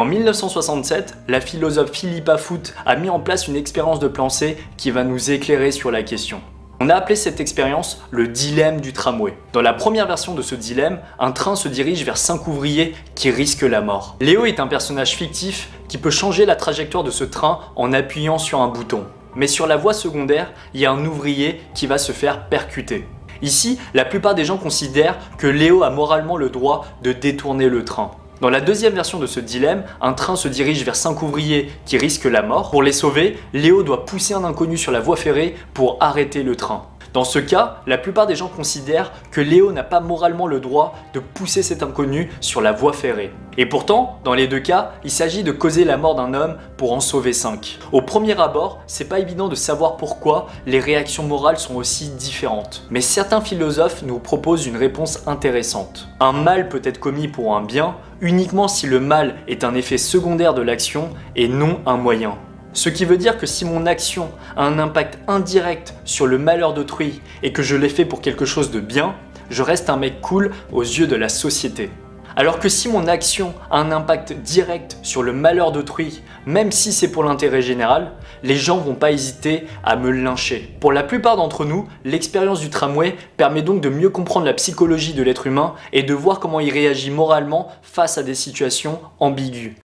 En 1967, la philosophe Philippa Foot a mis en place une expérience de pensée qui va nous éclairer sur la question. On a appelé cette expérience le dilemme du tramway. Dans la première version de ce dilemme, un train se dirige vers 5 ouvriers qui risquent la mort. Léo est un personnage fictif qui peut changer la trajectoire de ce train en appuyant sur un bouton. Mais sur la voie secondaire, il y a un ouvrier qui va se faire percuter. Ici, la plupart des gens considèrent que Léo a moralement le droit de détourner le train. Dans la deuxième version de ce dilemme, un train se dirige vers 5 ouvriers qui risquent la mort. Pour les sauver, Léo doit pousser un inconnu sur la voie ferrée pour arrêter le train. Dans ce cas, la plupart des gens considèrent que Léo n'a pas moralement le droit de pousser cet inconnu sur la voie ferrée. Et pourtant, dans les deux cas, il s'agit de causer la mort d'un homme pour en sauver 5. Au premier abord, c'est pas évident de savoir pourquoi les réactions morales sont aussi différentes. Mais certains philosophes nous proposent une réponse intéressante. Un mal peut être commis pour un bien uniquement si le mal est un effet secondaire de l'action et non un moyen. Ce qui veut dire que si mon action a un impact indirect sur le malheur d'autrui et que je l'ai fait pour quelque chose de bien, je reste un mec cool aux yeux de la société. Alors que si mon action a un impact direct sur le malheur d'autrui, même si c'est pour l'intérêt général, les gens vont pas hésiter à me lyncher. Pour la plupart d'entre nous, l'expérience du tramway permet donc de mieux comprendre la psychologie de l'être humain et de voir comment il réagit moralement face à des situations ambiguës.